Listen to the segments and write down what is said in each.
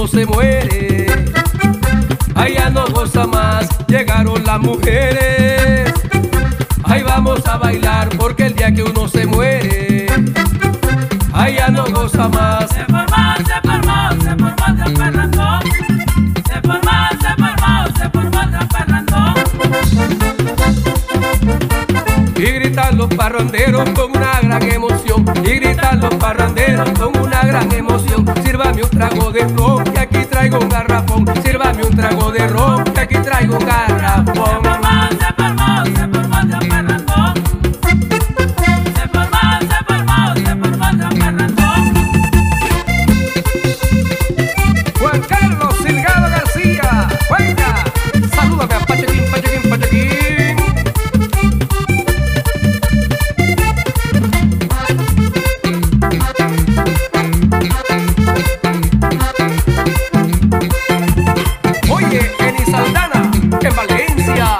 uno se muere, allá no goza más, llegaron las mujeres. Ahí vamos a bailar porque el día que uno se muere, allá no goza más. Se formó el parrandón. Se formó el parrandón. Y gritan los parranderos con una gran emoción. Y gritan los parranderos con una gran emoción. Sírvame un trago de ron, que aquí traigo un garrafón. Sírvame un trago de ron, que aquí traigo un garrafón. Se formó el parrandón. Se formó el parrandón. Juan Carlos Silgado García, juega. Salúdame a Pachequín, Pachequín, Pachequín. Oye, Eni Saldana, en Valencia.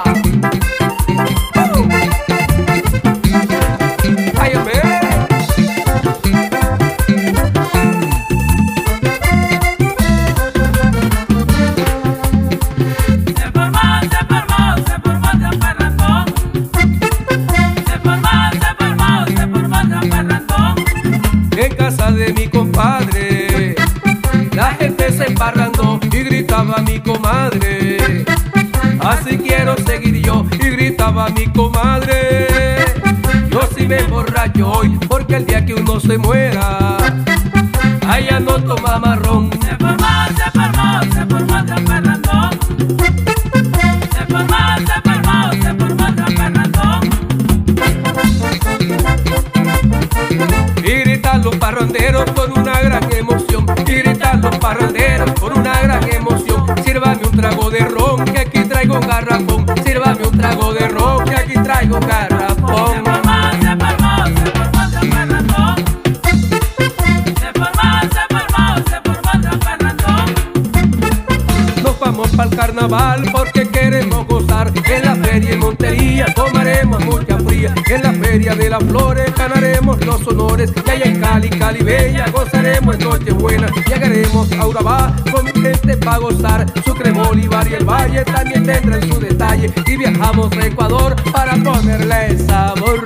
Ay, Se formó el parrandón. Se formó el parrandón. En casa de mi compadre, la gente se emparrandó y gritaba mi comadre. Así quiero seguir yo, y gritaba mi comadre. Yo sí me emborracho hoy, porque el día que uno se muera, allá no toma marrón. Se formó el parrandón. Se formó el parrandón. Y gritan los parranderos con una gran emoción. Y gritan los parranderos con una gran emoción. Sírvame un trago de ron, que aquí traigo un garrafón. Sírvame un trago de ron, que aquí traigo un garrafón. Se formó el parrandón. Se formó el parrandón. Nos vamos pa'l carnaval porque queremos gozar. En la feria en Montería tomaremos mucha fría. En la feria de las flores ganaremos los honores. Y allá en Cali, Cali Bella, gozaremos en Nochebuena. Llegaremos a Urabá con mi gente pa' gozar. Sucre, Bolívar y el Valle también tendrán su detalle. Y viajamos a Ecuador para ponerle sabor.